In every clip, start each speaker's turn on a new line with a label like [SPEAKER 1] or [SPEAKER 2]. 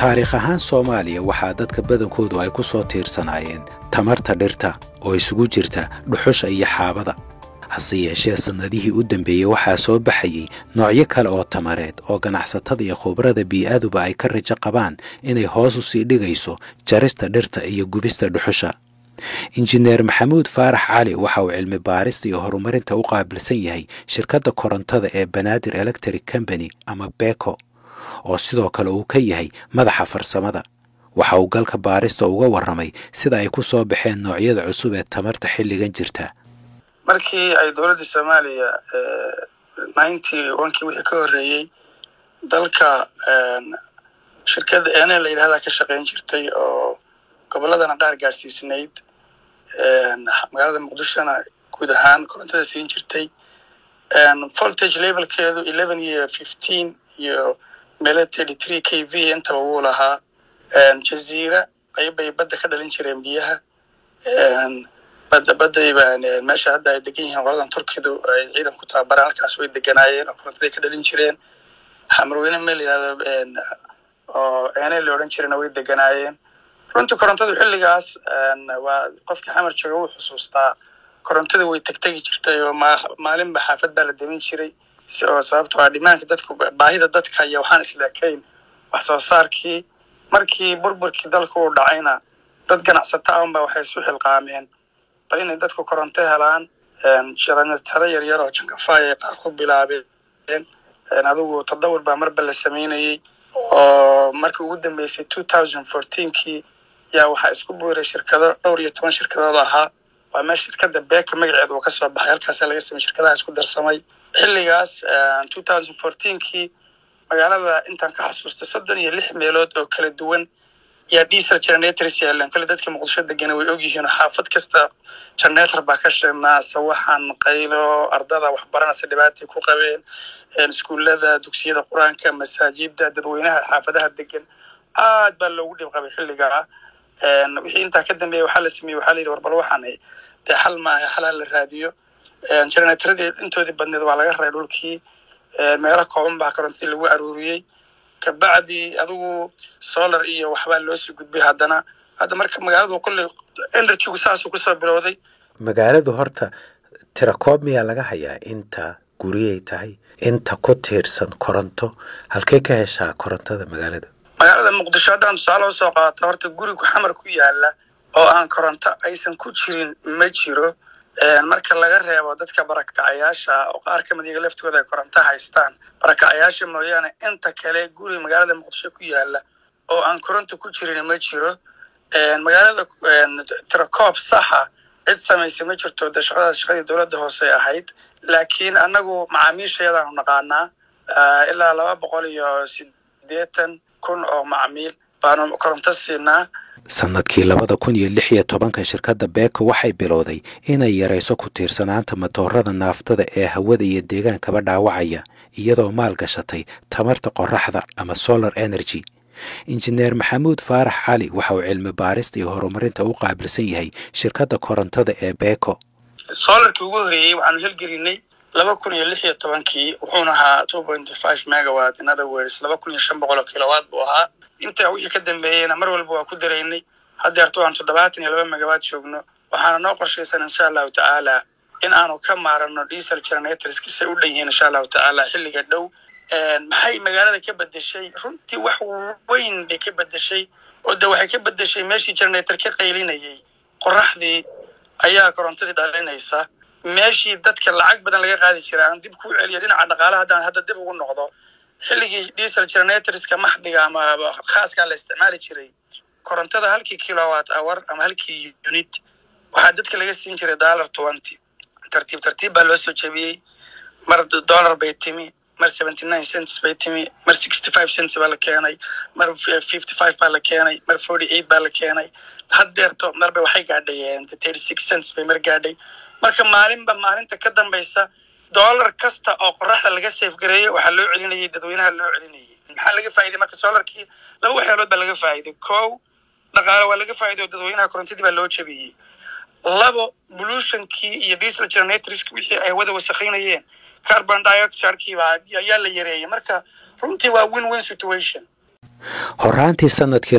[SPEAKER 1] taariikh ahaan Soomaaliya waxaa dadka badankoodu ay ku soo tiirsanaayeen tamarta dhirta oo isugu jirta dhuxusha iyo xaabada. hase yeeshee sanadihii u dambeeyay waxaa soo baxayay noocyo kale oo tamareed oo ganacsatada iyo khubarada bii'aaduba ay ka rajo qabaan inay hoos u sii dhigayso jarista dhirta iyo gubista dhuxusha. injineer maxamuud faarax cali waxa uu cilmi baarista iyo horumarinta u qaabilsan yahay shirkadda korontada ee Banaadir Electric Company ama Beko, oo sidoo kale uu ka yahay madaxa farsamada. waxa uu galka baarista uga warramay sida ay ku soo baxeen noocyada cusub ee tamarta xilligan jirta.
[SPEAKER 2] markii ay dawladda Soomaaliya 91kii wixii ka horeeyay dalka shirkadda Enel la yiraahdo ka shaqeyn jirtay oo goboladana qaar gaarsiisnayd magaalada Muqdishona guud ahaan korontada siin jirtay voltage levelkeedu 11 iyo 15 iyo 33 kV inta uu lahaa jaziira qaybay badda ka dhalin jireen biyaha badda meesha hadda ay degan yihiin qoladan Turkidu ay ciidan ku tababaran halkaas way deganaayeen oo korontada ka dhalin jireen xamrweyne meel yiraahdo oo Enel la oran jireen way deganaayeen. runtii korontadu xilligaas waa qofkii xamar jooga uu xusuustaa korontada way tagtagi jirtay oo maalinba xaafad baa la demin jiray sababtoo ah dhimaanka dadku baahida dadka iyo waxaan islaakayn wax soo saarkii markii burburkii dalka uu dhacayna dad ganacsato ah baa waxay isu xilqaameen bal inay dadku koronto helaan jaranjaro yaryar oo jankafaay ay qaar ku bilaabeen adigu tadawur baa marba la sameynayay oo markii ugu dambeysay 2014kii yaa waxaa isku buuray shirkado dhowr iyo 10 shirkadood ahaa waa meesha shirkadda Beko magaceedu uu ka soo baxay halkaas laga sameeyay shirkadaha isku darsamay xilligaas 2014kii magaalada intaan ka xasuusto 36 meelood oo kala duwan yaa diesel generators yaalan kala dadka Muqdisho degan way og yihiin xaafad kasta generator baa ka shaqeynaa sawaxan qaylo ardada waxbaranaysa dhibaato ku qabeen iskuulada dugsiyada quraanka masaajida dadweynaha xaafadaha degan aad baa loogu dhib qabay xilligaa wixii inta ka dambeeyay waxa la sameeyay waxa la yiri warbal waxaan ay xal ma xal la raadiyo generatorada intoodii badneed waa laga reebay dhulkii meelo kooban baa koronto lagu aruuriyay ka bacdi adigu solar iyo waxba loo soo gudbay hadda marka magaaladu kulli energy saas ku soo bilowday.
[SPEAKER 1] magaaladu horta tirakoob miyaa laga hayaa inta guriyay tahay inta ku tiirsan koronto halkee ka heshaa korontada magaalada
[SPEAKER 2] Muqdisho hadaan tusaale soo qaato horta guriga xamar ku yaala oo aan koronto aysan ku jirin ma jiro marka laga reebo dadka barakacayaasha oo qaar ka mid ah laftooda ay koronto haystaan barakacayaasha mooyaane inta kale guriga magaalada Muqdisho ku yaala oo aan koronto ku jirin ma jiro magaalada tirakoob saxa cid sameysay ma jirto shaqada dawladda hoose ahayd laakiin anagu macaamiisheedaan naqaanaa ilaa 280 kun oo macaamiil baanu koronto siinaa.
[SPEAKER 1] sanadkii 2016 shirkadda Beko waxay bilowday inay yareyso ku tiirsanaanta matoorada naaftada ee hawada iyo deegaankaba dhaawacaya iyadoo maal gashatay tamarta qorraxda ama solar energy. injineer maxamuud faarax cali waxa uu cilmi baarista iyo horumarinta u qaabilsan yahay shirkadda korontada ee Beko.
[SPEAKER 2] solarkii ugu horeeyay waxaanu helgelinay 2016kii wuxuuna ahaa 2.5 megawatt in other words 2500 kilowatt buu ahaa inta wixii ka dambeeyayna mar walba waa ku dareynay hadda aan 72 megawatt joogno waxaana noo qorshaysan insha Allah taala in aanu ka maarano diesel generators si u dhan yihiin insha Allah taala xilliga dhow. maxay magaalada ka bedeshay runtii wax weyn bay ka bedeshay oo waxay ka bedeshay meeshii generator ka qaylinayay qorraxdii ayaa korontadii dhalinaysa meeshii dadka lacag badan laga qaadi jiray aan dib ku celiyo dhinaca dhaqaalaha hadda dib ugu noqdo xilligii diesel generatorska maxdiga ama khaaska la isticmaali jiray korontada halkii kilowatt hour ama halkii unit waxa dadka laga siin jiray $20 tartiib baa loo soo jabiyay mar dollar bay timi mar 79 cents bay timi mar 65 cents baa la keenay mar 55 baa la keenay mar 48 baa la keenay haddeerto marba waxay gaadhayeen 36 cents bay mar gaadhay marka maalinta ka dambaysa dollar kasta oo qorraxda laga save gareeyo waxa loo celinayay dadweynaha loo celinayay maxaa laga faa'iiday marka solarkii laba waxyaalood baa laga faa'iiday koow dhaqaale waa laga faa'iiday dadweynaha korontadii baa loo jabiyay labo pollutionkii iyo diesel generators wixii ay wada wasakhaynayeen carbon dioxide baa ayaa la yareeyay marka runtii waa win-win situation.
[SPEAKER 1] horaantii sanadkii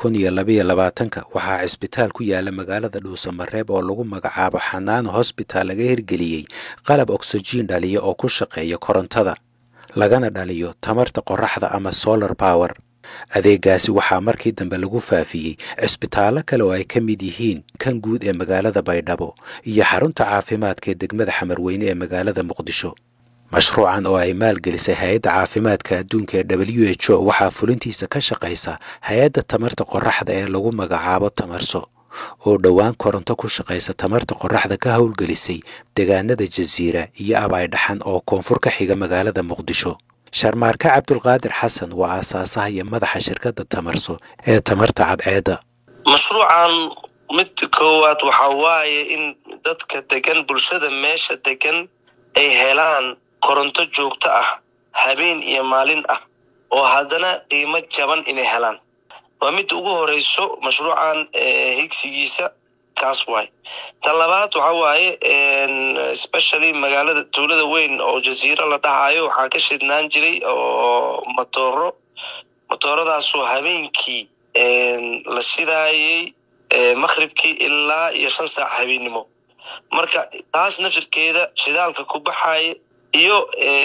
[SPEAKER 1] 2022 waxaa cisbitaal ku yaala magaalada Dhuusamareeb oo lagu magacaabo Xanaan Hospital laga hirgeliyey qalab oxygen dhaliya oo ku shaqeeya korontada lagana dhaliyo tamarta qoraxda ama solar power. adeegaasi waxaa markii dambe lagu faafiyey cisbitaallo kale oo ay ka mid yihiin kan guud ee magaalada Baydhabo iyo xarunta caafimaadka ee degmada Xamarweyne ee magaalada Muqdisho. mashruucan oo ay maalgelisay hay'adda caafimaadka adduunka ee WHO waxaa fulintiisa ka shaqeysa hay'adda tamarta qoraxda ee lagu magacaabo Tamarso oo dhowaan koronto ku shaqeysa tamarta qoraxda ka howlgelisay deegaanada Jasiira iyo Abaydhaxan oo koonfur ka xiga magaalada Muqdisho. Sharmaarka Cabdulqaadir Xasan waa aasaasaha iyo madaxa shirkadda Tamarso ee tamarta cadceedda.
[SPEAKER 3] mashruucan mid koowaad waxa waaye in dadka degan bulshada meesha degan ay helaan koronto joogto ah habeen iyo maalin ah oo haddana qiimo jaban inay helaan. waa mid ugu horeyso mashruucan higsigiisa kaas waay. tan labaad waxa waaye especially magaalada tuulada weyn oo Jasiira la dhahayo waxaa ka shidnaan jiray oo matooradaasoo habeenkii la shidaayay maqribkii ilaa iyo 5 saac habeenimo. marka taas naftirkeeda shidaalka ku baxay iyo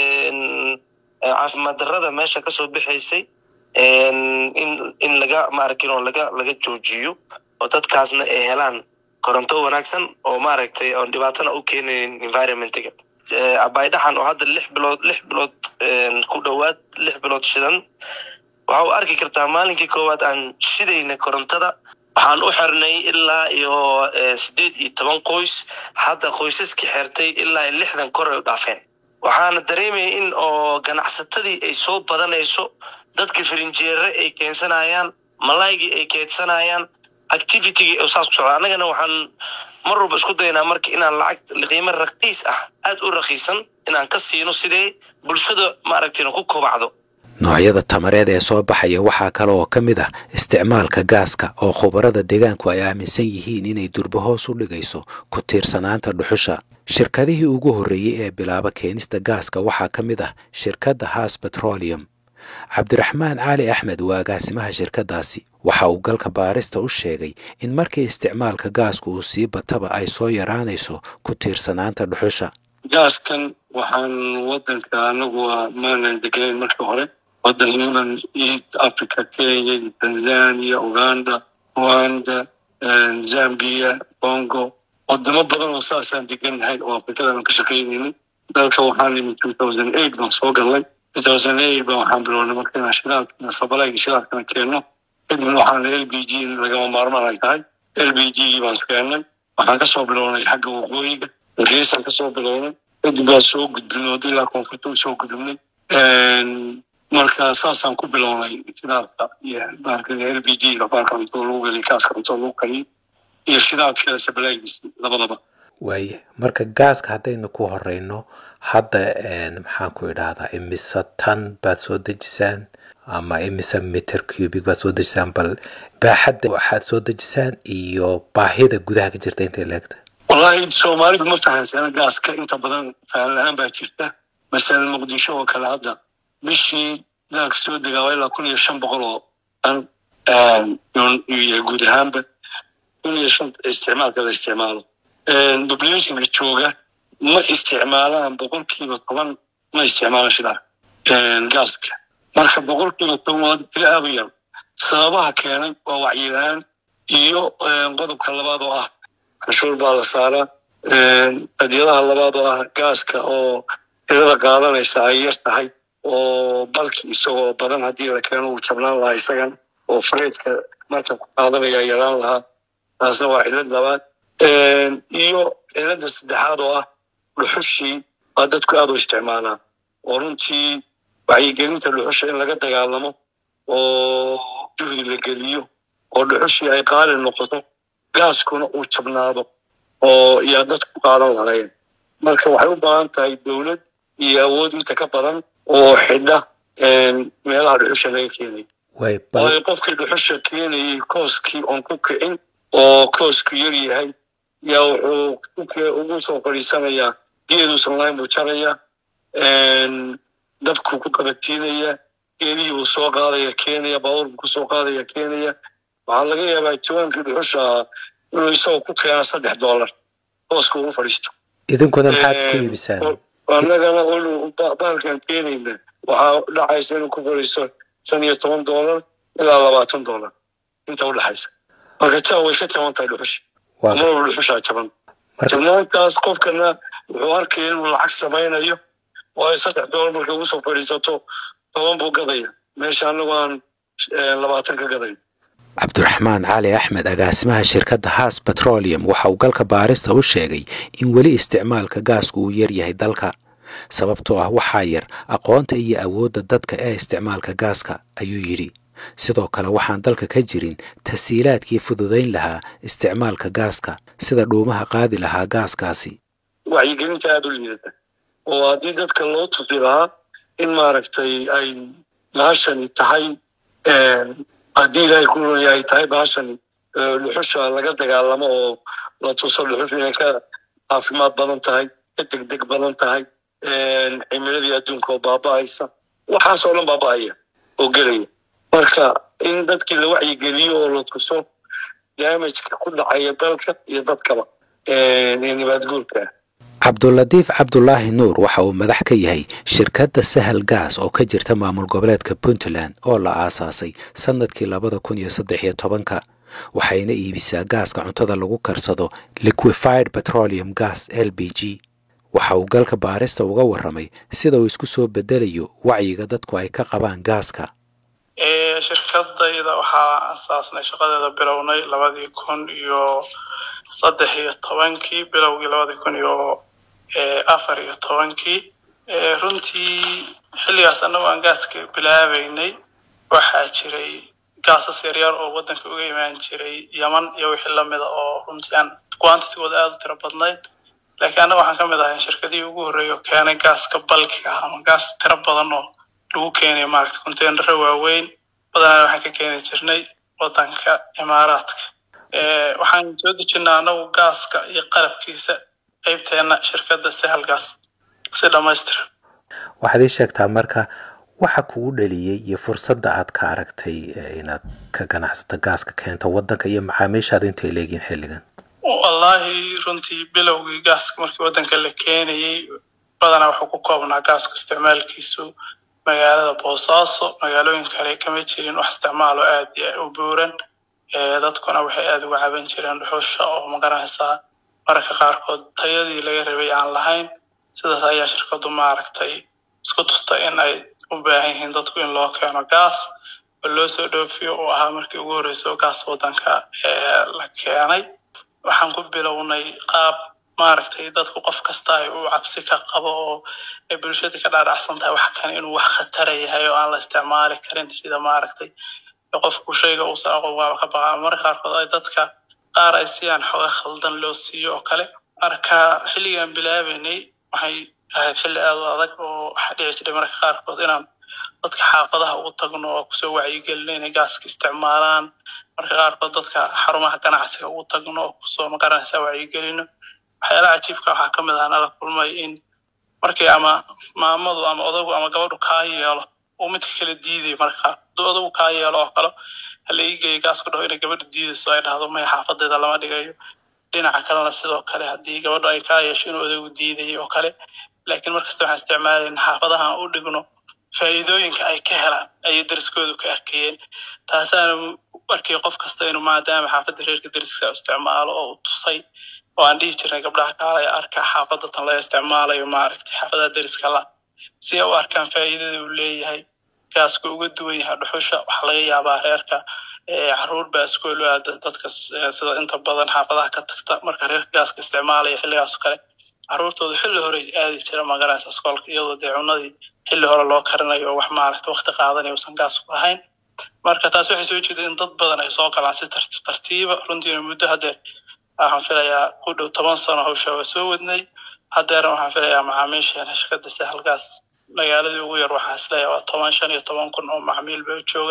[SPEAKER 3] caafimaad darrada meesha ka soo bixaysay in laga maarkin oo laga joojiyo oo dadkaasna ay helaan koronto wanaagsan oo maaragtay oo dhibaatana u keenin environment-ga. Abaydhaxan oo hadda 6 bilood ku dhawaad 6 bilood shidan waxa uu arki kartaa maalinkii koowaad aan shidayna korontada waxaan u xirnay ilaa iyo 18 qoys. hadda qoysaskii xirtay ilaa 60 kor ay u dhaafeen. waxaana dareemay in oo ganacsatadii ay soo badanayso, dadka firinjeere ay keensanayaan, malaaygi ay keedsanayaan, activity oo saas ku socda. anagana waxaan mar walba isku daynaa marka inaan lacag qiimo raqiis ah aad u raqiisan inaan ka siino sidee bulshada maaragtay ku kobacdo.
[SPEAKER 1] noocyada tamareed ee soo baxaya waxaa kale oo ka mid ah isticmaalka gaaska oo khubarada deegaanku ay aaminsan yihiin inay durba hoos u dhigayso ku tiirsanaanta dhuxusha. shirkadihii ugu horreeyay ee bilaaba keenista gaaska waxaa ka mid ah shirkadda Haas Petroleum. Cabdiraxmaan Cali Axmed waa agaasimaha shirkadaasi waxa uu galka baarista u sheegay in markii isticmaalka gaasku uu sii bataba ay soo yaraanayso ku tiirsanaanta dhuxusha.
[SPEAKER 4] gaaskan waxaan wadanka anagu maanan degayn markii hore waddankan East Africa, Kenya, Tanzania, Uganda, Rwanda, Zambia, Congo wadamo badan oo saasaan degannahay oo Afrikada ka shaqeynayay. dalka waxaan in 2008 baan soo galay. 2008 baan waxaan bilownay markaan shiraalka sabalayga shiraalka keeno. kadibna waxaan LPG laga maarmaan tahay LPG baan keenay. waxaan ka soo bilownay xagga waqooyiga geesan ka soo bilownay kadib baan soo gudbinay ilaa koonfurta soo gudbinay. marka saasaan ku bilownay shiraalka iyo baarka LPG baarka lagu galay kaaska lagu kaliy iyo shiraalka sabalaygiisa labadaba.
[SPEAKER 1] waaye marka gaaska haddaynu ku horeyno hadda maxaan ku idhaahdaa imisa tan baad soo dejisaan ama imisa meter cubic baad soo dejisaan, bal baaxadda waxaad soo dejisaan iyo baahida gudaha ka jirta intay leegtahay.
[SPEAKER 4] wallahi Soomaalidu ma fahansana gaaska inta badan faham la'aan baa jirta. masalan Muqdisho oo kale hadda bishii gaas soo degaa ilaa 1500 oo iyo guud ahaanba 1500 isticmaalka la isticmaalo. population jooga ma isticmaalaan 10% ma isticmaalaan shidaal gaaska. marka 10% waa tiro yar. sababaha keenay waa wacyi la'aan iyo qodobka labaad oo ah cashuur baa la saaraa. qadiyadaha labaad oo ah gaaska oo tirada qaadanaysa ay yar tahay oo balki isagoo badan haddii la keeno uu jabnaan lahaa isagan oo freedka marka ku qaadanaya yaraan lahaa. taasna waa cilad labaad. iyo cilada saddexaad oo ah dhuxushii waa dadku aad u isticmaalaan oo runtii wacyigelinta dhuxusha in laga dagaalamo oo juhdi la geliyo oo dhuxushii ay qaali noqoto gaaskuna uu jabnaado oo yaa dadku qaadan lahayn. marka waxay u baahan tahay dowlad iyo awood inta ka badan oo xidha meelaha dhuxusha laga keenay. waayo qofkii dhuxusha keenayay kooskii oon ku kicin oo koosku yar yahay yaa wuxuu ugu soo fadhiisanayaa geeduusan lahayn buu jaraya dabku ku qabatiinaya geelihii uu soo qaadaya keenaya baabuur buu kusoo qaadaya keenaya waxaa laga yaabaa jawaankii dhuxusha inuu isagoo ku keena $3 hooska ugu fadhiisto
[SPEAKER 1] idinkuna maxaad ku iibisaan
[SPEAKER 4] annagana baalkan keenayna waxaa dhacaysa inuu ku fadhiisto $15 ilaa $20 inta u dhaxaysa marka taa way ka jaban tahay dhuxusha amaba dhuxushaa jaban jabnaantaas qofkana wuxuu arkaya inuu lacag samaynayo waayo $3 markay ugu soo fadhiisato 10 buu gadaya meesha annagu aan 20 ka gadayn
[SPEAKER 1] cabdiraxmaan cali axmed agaasimaha shirkadda Haas Petroleum waxa uu galka baarista u sheegay in weli isticmaalka gaasku uu yar yahay dalka sababtoo ah waxaa yar aqoonta iyo awoodda dadka ee isticmaalka gaaska ayuu yidhi sidoo kale waxaan dalka ka jirin tasiilaadkii fududayn lahaa isticmaalka gaaska sida dhuumaha qaadi lahaa gaaskaasi
[SPEAKER 4] wacyigelinta aad u liidata oo haddii dadka loo tusi lahaa in maaragtay ay bahashani tahay haddii ilaahay ku ay tahay bahashani dhuxusha laga dagaalamo oo la tuso dhuxusha inay ka caafimaad badan tahay ka degdeg badan tahay cimiladii adduunka oo baaba'aysa waxaasoo dhan baaba'aya oo gelaya marka in dadkii la wacyigeliyo oo la tuso damageka ku dhacaya dalka iyo dadkaba nibaadguurka
[SPEAKER 1] cabdulatiif cabdulaahi nuur waxa uu madax ka yahay shirkadda Sahal Gas oo ka jirta maamul goboleedka Puntland oo la aasaasay sanadkii 2013 waxayna iibisaa gaaska cuntada lagu karsado liquefied petroleum gas LPG waxa uu galka baarista uga warramay sida uu isku soo bedelayo wacyiga dadku ay ka qabaan gaaska
[SPEAKER 2] shirkadayda waxaa aasaasnay shaqadeeda bilownay 2013 bilowgii 2014 runtii xilligaas annagu aan gaaska bilaabaynay waxaa jiray gaasas yaryar oo waddanka uga imaan jiray Yaman iyo wixii lamida oo runtii aan quantity-gooda aad u tiro badnayd laakiin annagu waxaan ka mid ahay shirkadii ugu horreeyay oo keenay gaaska balkiga ama gaas tiro badan oo lagu keenay maaragtay container waaweyn badanaa waxaan ka keeni jirnay waddanka Imaaraadka waxaan soo dejinaa annagu gaaska iyo qalabkiisa qaybteena shirkadda Sahal Gas si dhammaystiran
[SPEAKER 1] waxaad ii sheegtaa marka waxa kugu dhaliyay iyo fursadda aad ka aragtay inaad ka ganacsato gaaska keento waddanka iyo macaamiishaadu intay leeyihiin xilligan
[SPEAKER 2] wallahi runtii bilowgii gaaska markii waddanka la keenayay badanaa wuxuu ku koobnaa gaaska isticmaalkiisu magaalada Boosaaso magaalooyin kale kama jirin wax isticmaalo aad u buuran dadkuna waxay aad uga caban jireen dhuxusha oo ma garanaysaa mararka qaarkood tayadii laga rabay aan lahayn sidaas ayaa shirkadu maaragtay isku tustay in ay u baahan yihiin dadku in loo keeno gaas oo loo soo dhoofiyo oo ahaa markii ugu horreysay gaas waddanka la keenay waxaan ku bilownay qaab maaragtay dadku qof kasta ay u cabsi ka qabo oo ay bulshada ka dhaadhacsan tahay wax kan inuu wax khatar yahay oo aan la isticmaali karin sida maaragtay qofku shayga uu soo aqoon ka baqa mararka qaarkood ay dadka qaar ay siiyaan xoog khaldan loo siiyo oo kale marka xilligan bilaabaynay waxay ahayd xilli aad u adag oo dhici jiray mararka qaarkood inaan dadka xaafadaha ugu tagno oo kusoo wacyigelino inay gaaska isticmaalaan mararka qaarkood dadka xarumaha ganacsiga ugu tagno oo kusoo magaranaysaa wacyigelino waxyaalaha cajiibka waxaa ka mid ah nala kulmay in markii ama maamadu ama odagu ama gabadhu kaa yeelo uu midka kale diiday marka odagu kaa yeelo oo kale hal iigay gaasku dhaw inay gabadhu diidayso ay dhahdo may xaafadeeda lama dhigayo dhinaca kalena sidoo kale haddii gabadhu ay kaa yeesho inuu odagu diiday oo kale laakiin markasta waxaan isticmaalayn xaafadahan u dhigno faa'iidooyinka ay ka helaan ayay dariskoodu ka arkayeen taasaana arkay qof kasta inuu maadaama xaafadda reerka dariska isticmaalo oo tusay oo aan dhihi jirnay gabdhaha kaale arka xaafadda tan la isticmaalayo maaragtay xaafadaha dariska la si ay u arkaan faa'iidada uu leeyahay gaasku uga duwan yahay dhuxusha waxa laga yaabaa reerka caruur baa iskool aada dadka sida inta badan xaafadaha ka tagta marka reerka gaaska isticmaalaya xilligaas kale caruurtooda xilli hore aadi jira magaranaysa iskoolka iyadoo dee cunadii xilli hore loo karinayo wax maaragtay waqti qaadanayo uusan gaas ku ahayn marka taas waxay soo jeeday in dad badan ay soo galaan si tartiiba runtiina muddo haddeer waxaan filayaa ku dhow 10 sano hawsha waa soo wadnay haddeerna waxaan filayaa macaamiisheena shirkadda Sahal Gas magaaladii ugu yar waxaan isleeyahay waa 15 kun oo macaamiil baa jooga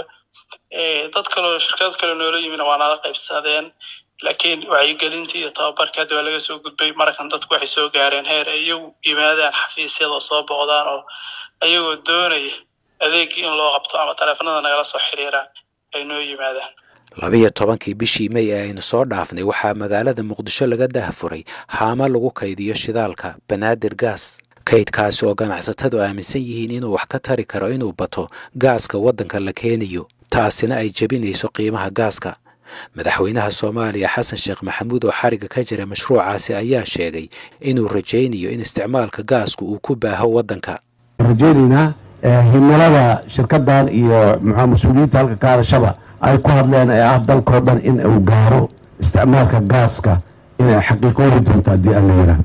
[SPEAKER 2] dad kale oo shirkad kale noola yimina waa nala qaybsadeen laakiin wacyigelintii iyo tababarkii hadda waa laga soo gudbay markan dadku waxay soo gaareen heer ay iyagu yimaadaan xafiisyada soo booqdaan oo ayagoo doonaya adeegii in loo qabto ama taleefanada nagala soo xiriiraan ay noo yimaadaan.
[SPEAKER 1] 12 bishii May ee aynu soo dhaafnay waxaa magaalada Muqdisho laga daahfuray haamo lagu kaydiyo shidaalka Banaadir Gas. kaydkaasi oo ganacsatadu aaminsan yihiin inuu wax ka tari karo inuu bato gaaska waddanka la keenayo, taasina ay jabinayso qiimaha gaaska. madaxweynaha Soomaaliya Xasan Sheekh Maxamuud oo xariga ka jira mashruucaasi ayaa sheegay inuu rajaynayo in isticmaalka gaasku uu ku baaho waddanka.
[SPEAKER 5] rajaynayna himilada shirkaddan iyo mas'uuliyiinta halka ka hadashaba ay ku hadleen ee ah dalkoo dhan in uu gaaro isticmaalka gaaska inay xaqiiqoobi doonto haddii aan la yidhaah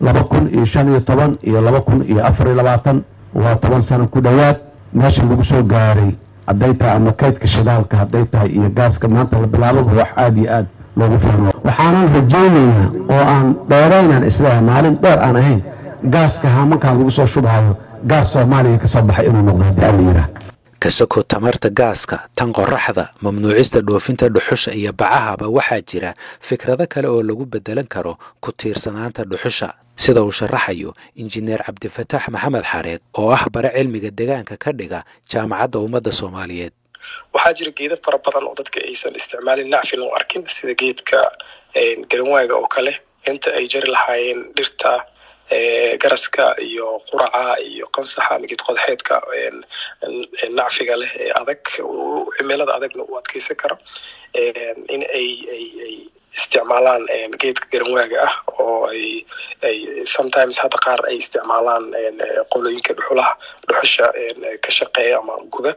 [SPEAKER 5] 2015 iyo 2024 waa 10 sano ku dhowaad meesha lagu soo gaaray hadday tahay ama kaydka shidaalka hadday tahay iyo gaaska maanta la bilaababa wax aad iyo aad loogu fahmo. waxaanan rajaynaynaa oo aan dheeraynaan islaah maalin dheer aan ahayn gaaska haamankan lagu soo shubayo gaas Soomaaliya ka soo baxay inuu noqdo haddii aan la yidhaah.
[SPEAKER 1] kasoko tamarta gaaska, tan qoraxda, mamnuucista dhoofinta dhuxusha iyo bacahaba waxaa jira fikrado kale oo lagu bedelan karo ku tiirsanaanta dhuxusha, sida uu sharaxayo injineer Cabdifataax Maxamed Xareed oo ah bare cilmiga deegaanka ka dhiga jaamacadda ummadda Soomaaliyeed.
[SPEAKER 2] waxaa jira geedo fara badan oo dadka aysan isticmaalin nacfi loo arkin, sida geedka garanwaaga oo kale inta ay jari lahaayeen dhirta garaska iyo quraca iyo qansaxa mid qodxeedka nacfiga leh ee adag cimilada adagna u adkeysan karo in ay isticmaalaan geedka garanwaaga ah oo ay sometimes hadda qaar ay isticmaalaan qolooyinka dhuxusha ka shaqeeya ama guba.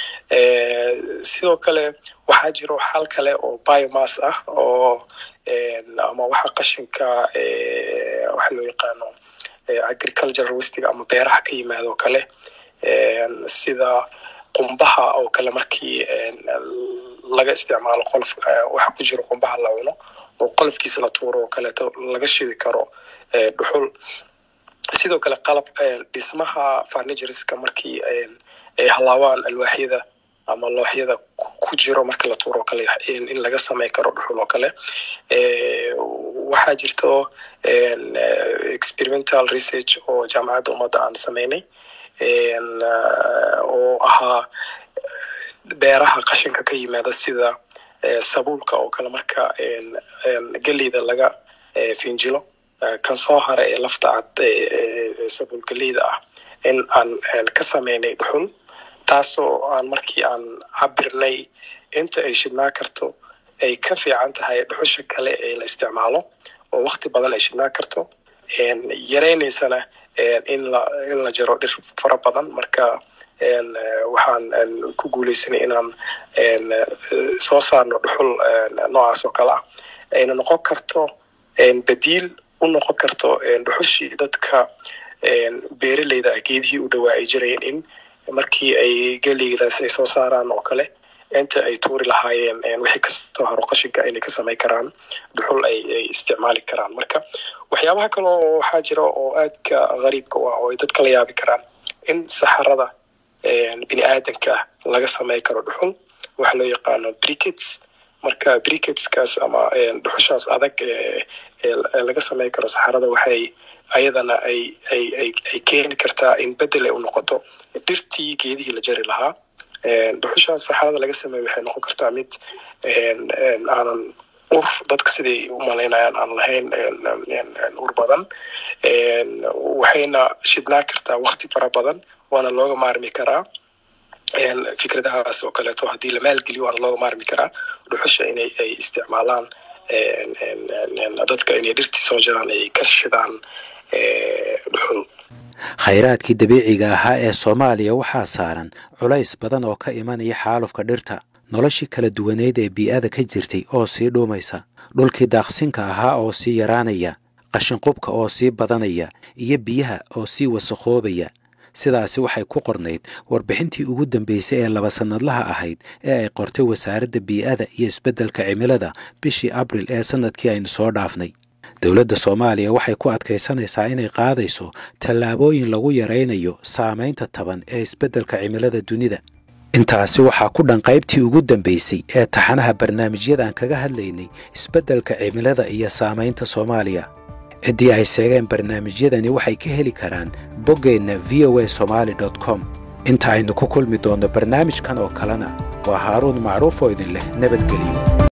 [SPEAKER 2] sidoo kale waxaa jiro xal kale oo biomass ah oo ama waxa qashinka waxa loo yaqaano agricultural waste ama beeraha ka yimaado kale sida qumbaha oo kale markii laga isticmaalo qolof waxa ku jiro qumbaha la cuno oo qolofkiisa la tuuro oo kale laga shidi karo dhuxul. sidoo kale qalab dhismaha furnitureska markii ay halaawaan alwaaxyada ama looxyada ku jiro marka la tuuro kale in laga sameey karo dhuxul oo kale. waxaa jirto experimental research oo jaamacadda ummadda aan sameynay oo ahaa beeraha qashinka ka yimaada sida sabuulka oo kale marka geleyda laga finjilo kan soo hara ee lafta cad sabuul geleyda ah in aan ka sameynay dhuxul, taasoo aan markii aan cabirnay inta ay shidnaa karto ay ka fiican tahay dhuxusha kale ee la isticmaalo oo waqti badan ay shidnaa karto yareynaysana in la jaro dhir fara badan. marka waxaan ku guuleysanay inaan soo saarno dhuxul noocaas oo kale ah ayna noqon karto badiil u noqon karto dhuxushii dadka beeraleyda geedihii u dhawaa ay jirayeen in markii ay geleydaas ay soo saaraan oo kale inta ay tuuri lahaayeen wixii kasoo haro qashinka inay ka samey karaan dhuxul ay isticmaali karaan. marka waxyaabaha kale oo waxaa jira oo aadka qariibka u ah oo ay dadka la yaabi karaan in saxarada bini aadanka laga samey karo dhuxul waxa loo yaqaano briquettes. marka briquetteskaas ama dhuxushaas adag ee laga samey karo saxarada waxay ayadana ay keeni kartaa in bedel ay u noqoto dhirtii geedihii la jari lahaa. dhuxushaas saxarada laga sameeyo waxay noqon kartaa mid aanan ur dadka siday u malaynayaan aan lahayn ur badan, waxayna shidnaa kartaa waqti fara badan waana looga maarmi karaa. fikradahaas oo kaleeto haddii la maalgeliyo waana looga maarmi karaa dhuxusha inay ay isticmaalaan dadka inay dhirtii soo jiraan ay ka shidaan dhuxul.
[SPEAKER 1] khayraadkii dabiiciga ahaa ee Soomaaliya waxaa saaran culays badan oo ka imanaya xaalufka dhirta, noloshii kala duwaneed ee bii'ada ka jirtay oo sii dhuumaysa, dhulkii daaqsinka ahaa oo sii yaraanaya, qashinqubka oo sii badanaya iyo biyaha oo sii wasakhoobaya. sidaasi waxay ku qornayd warbixintii ugu dambeysay ee 2 sanadlaha ahayd ee ay qortay wasaaradda bii'ada iyo isbeddelka cimilada bishii Abriil ee sanadkii aynu soo dhaafnay. dowladda Soomaaliya waxay ku adkaysanaysaa inay qaadayso tallaabooyin lagu yareynayo saameynta taban ee isbeddelka cimilada dunida. intaasi waxaa ku dhan qaybtii ugu dambeysay ee taxanaha barnaamijyadan kaga hadlaynay isbeddelka cimilada iyo saameynta Soomaaliya. ciddii ay seegeen barnaamijyadani waxay ka heli karaan boggeenna voasomali.com. inta aynu ku kulmi doonno barnaamijkan oo kalena waa haaruun macruuf oo idin leh nabadgelyo.